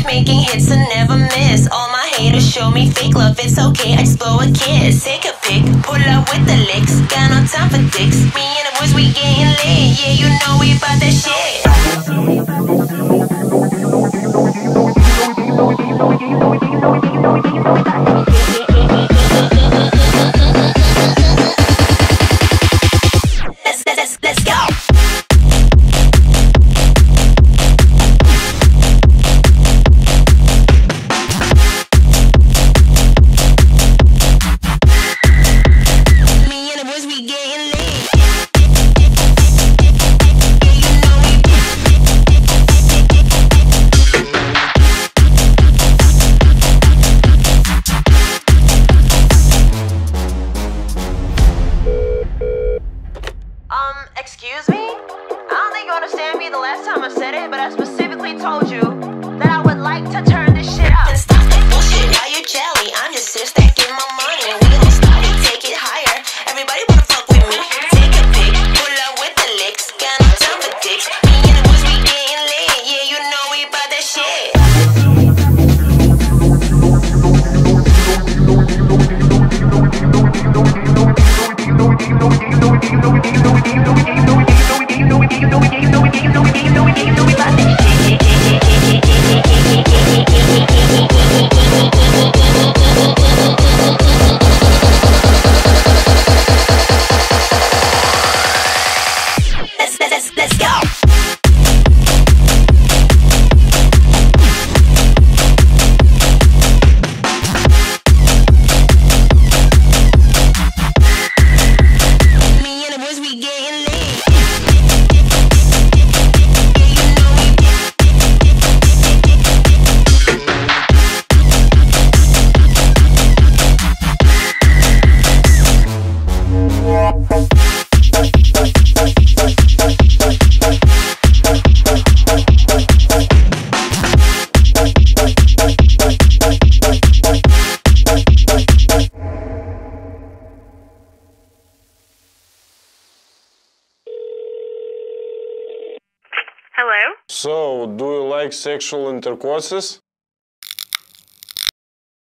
making hits and never miss. All my haters show me fake love, it's okay, I just blow a kiss. Take a pic, pull up with the licks. Got no time for dicks. Me and the boys, we getting lit. Yeah, you know we bout that shit. Let's go. Excuse me? I don't think you understand me the last time I said it, but I specifically told you that I would like to turn this shit up. And stop that bullshit, why you jelly? I'm just here stacking my money. We gon' start and take it higher. Everybody wanna fuck with me. Take a pic, pull up with the licks. Got no time for dicks. Me and the boys, we getting lit. Yeah, you know we bout that shit. Let's go. Me and the boys, we getting lit. Hello? So, do you like sexual intercourses?